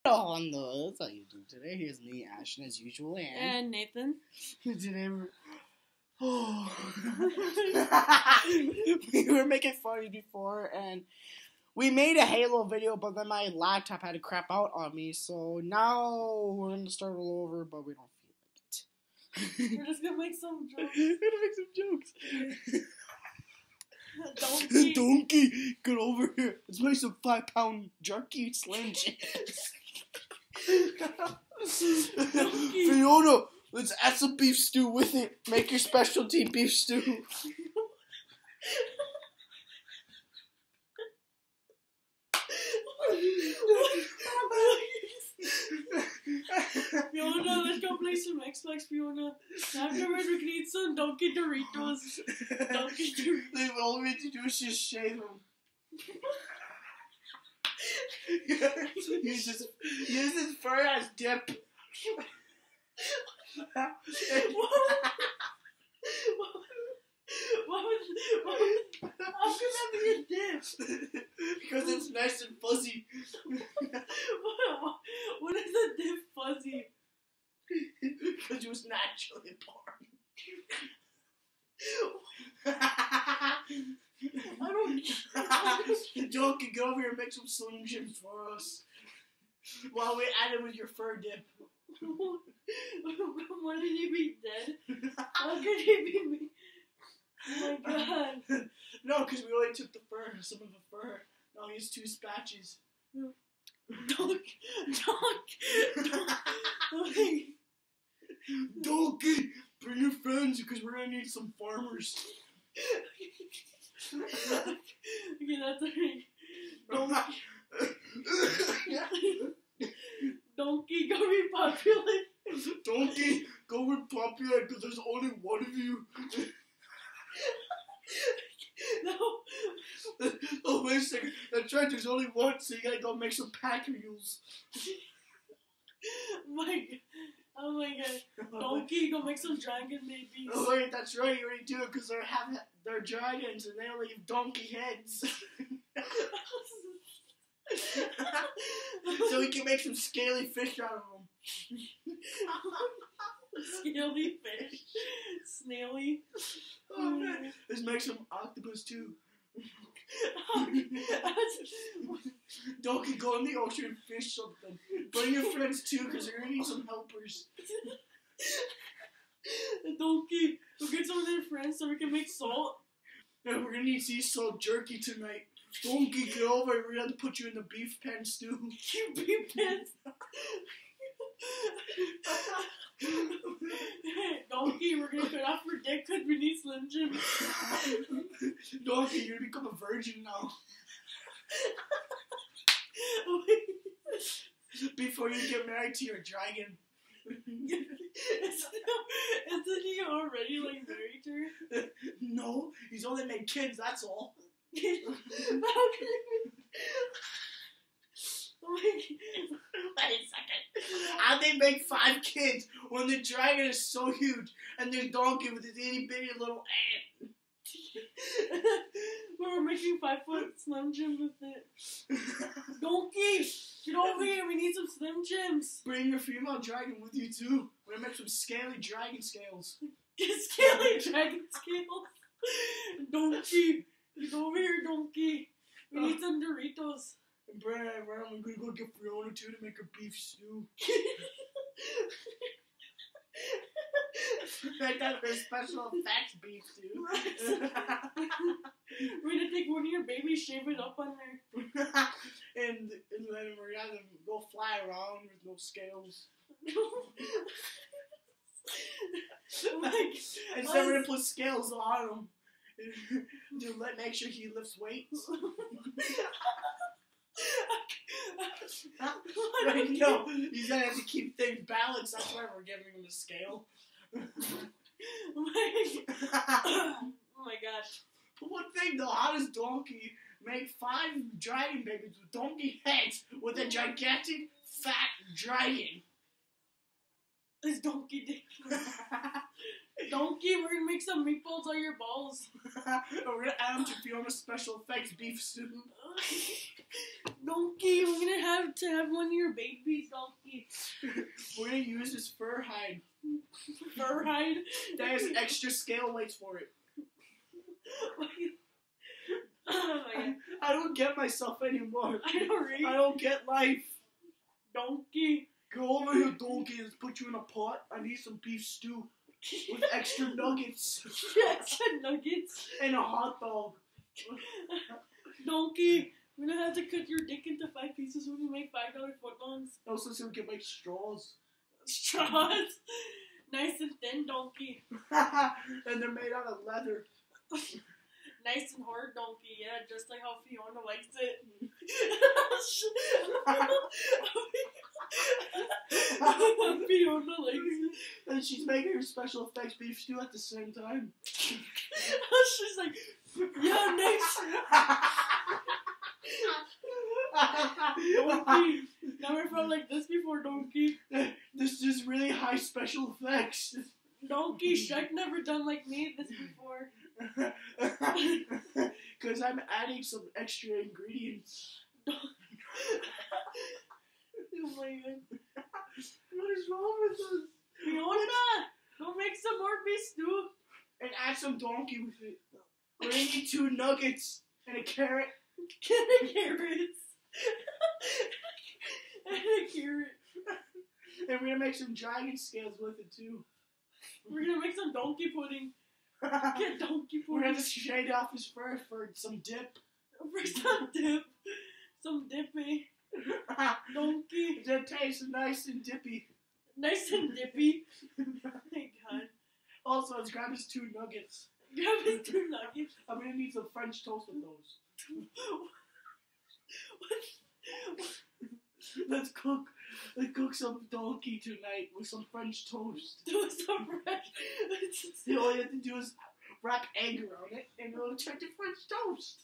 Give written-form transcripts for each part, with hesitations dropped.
on the That's how you do today. Here's me, Ashton, as usual, And Nathan. Today we were making fun of you before, and we made a Halo video, but then my laptop had to crap out on me, so now we're gonna start all over, but we don't feel like it. We're just gonna make some jokes. We're gonna make some jokes. Donkey. Donkey, get over here. Let's make some 5-pound jerky Slim Jims. Fiona, let's add some beef stew with it. Make your specialty beef stew. Fiona, let's go play some Xbox, Fiona. Afterwards, we can eat some Donkey Doritos. Donkey Doritos. All we have to do is just shave them. Use his fur as dip. How could that be a dip? Because it's nice and fuzzy. What is a dip fuzzy? Because it was naturally born. I don't. Donkey, go over here and make some Slim Jims for us. While we add it with your fur dip. Why did he be dead? How could he be me? Oh my god. No, because we only took the fur, some of the fur. Now he has 2 spatches. Donkey, bring your friends because we're gonna need some farmers. Okay, that's alright. Donkey, go repopulate. Donkey, go repopulate because there's only one of you. No. Oh, wait a second. That's right, there's only one, so you gotta go make some pack mules. Oh my god. Donkey, go make some dragon babies. Oh wait, that's right, you already do it because they're dragons and they only have donkey heads. So we can make some scaly fish out of them. Scaly fish. Snaily. Oh man. Let's make some octopus too. Donkey, go in the ocean and fish something. Bring your friends too, because you're gonna need some helpers. Donkey, go get some of their friends so we can make salt. Yeah, we're gonna need sea salt jerky tonight. Donkey, get over it. We're gonna have to put you in the beef pen stew. You beef pens. Donkey, we're gonna cut off your dick because we need Slim Jims. Donkey, you're gonna become a virgin now. Before you get married to your dragon. Isn't he already married to her? No, he's only made kids, that's all. Wait a second. How'd they make 5 kids when the dragon is so huge and the donkey with his itty bitty little ant? We're making 5-foot Slim Jims with it. Donkey, get over here. We need some Slim Jims. Bring your female dragon with you too. We're gonna make some scaly dragon scales. Scaly dragon scales. Donkey, get over here, Donkey. We need some Doritos. And Brad, I'm gonna go get Fiona too to make a beef stew. Make that for special effects beef stew. We're gonna take one of your babies, shave it up on her. and then we're gonna go fly around with no scales. And so we're gonna put scales on him to make sure he lifts weights. Right, no, he's gonna have to keep things balanced. That's why we're giving him a scale. Oh my gosh. But one thing though, how does Donkey make 5 dragon babies with donkey heads with a gigantic fat dragon? It's donkey dick. Donkey, we're gonna make some meatballs on your balls. We're gonna add them to Fiona's special effects beef stew. Donkey, we're gonna have to have one of your babies, Donkey. We're gonna use this fur hide. Fur hide? That has extra scale weights for it. Oh my god. I don't get myself anymore. I know, right? I don't get life. Donkey. Go over here, donkey. Let's put you in a pot. I need some beef stew with extra nuggets Extra nuggets. and a hot dog. Donkey, we're gonna have to cut your dick into 5 pieces when we make $5 footlongs. Also, so we can make straws. Straws. Nice and thin, Donkey. And they're made out of leather. Nice and hard, Donkey. Yeah, just like how Fiona likes it. Fiona likes it. And she's making her special effects beef stew at the same time. She's like, yeah, nice. Donkey. Never felt like this before, Donkey. This is really high special effects. Donkey, Shrek never done like me this before. Because I'm adding some extra ingredients. Oh my god. What is wrong with us? Fiona, go make some more beef stew. And add some donkey with it. We're gonna need 2 nuggets and a carrot. Carrots. And a carrot. And we're gonna make some dragon scales with it too. We're gonna make some donkey pudding. Get donkey We're pudding. gonna shade off his fur for some dip. For some dip. Some dippy. Donkey. That tastes nice and dippy. Nice and dippy. Oh my god. Also, let's grab his 2 nuggets. Grab his 2 nuggets. I'm gonna need some French toast with those. Let's cook some donkey tonight with some French toast. Do some fresh. All you have to do is wrap egg around it and it'll turn to French toast.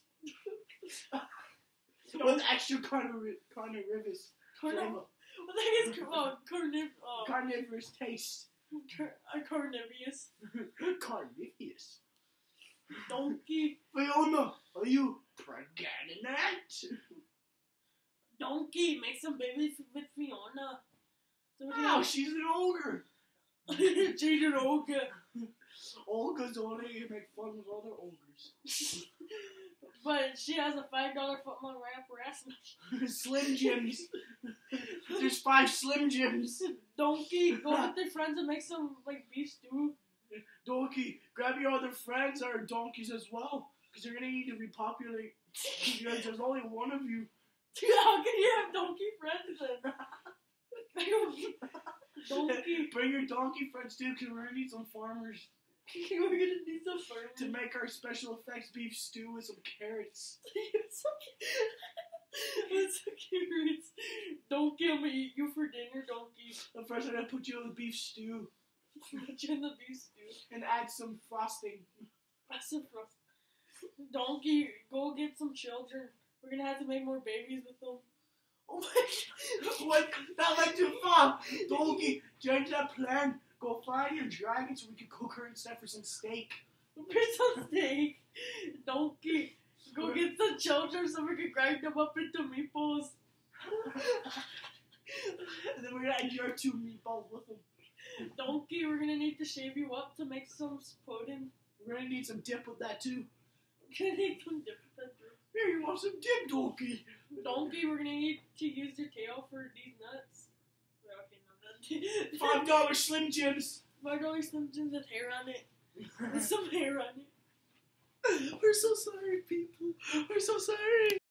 With extra carnivorous flavor. What the heck is Carnivorous taste. carnivorous? Carnivorous. Donkey. Fiona, are you pregnant? Donkey, make some babies with Fiona. So Wow, she's an ogre. she's an ogre. Olga's only gonna make fun of other ogres. But she has a $5 footlong right up her ass. Slim Jims. There's 5 Slim Jims. Donkey, go with your friends and make some like beef stew. Donkey, grab your other friends that are donkeys as well. Because you're gonna need to repopulate. Because there's only one of you. How can you have donkey friends then? Donkey. Bring your donkey friends too, because we're gonna need some farmers We're gonna need some farmers. to make our special effects beef stew with some carrots. What's the carrots? Donkey, I'm gonna eat you for dinner, Donkey. But first, I'm gonna put you in the beef stew Put you in the beef stew. and add some frosting. That's some frost. Donkey, go get some children. We're gonna have to make more babies with them. Oh my god. What? Not like too far. Donkey, change that plan. Go find your dragon so we can cook her instead for some steak. For some steak. Donkey, go get some children so we can grind them up into meatballs. And then we're gonna add your 2 meatballs with them. Donkey, we're gonna need to shave you up to make some pudding. We're gonna need some dip with that too. We're gonna need some dip with that too. Here, you want some dip, Donkey? Donkey, we're gonna need to use your tail for these nuts. Okay, no, $5 Slim Jims. $5 Slim Jims with hair on it. With some hair on it. We're so sorry, people. We're so sorry.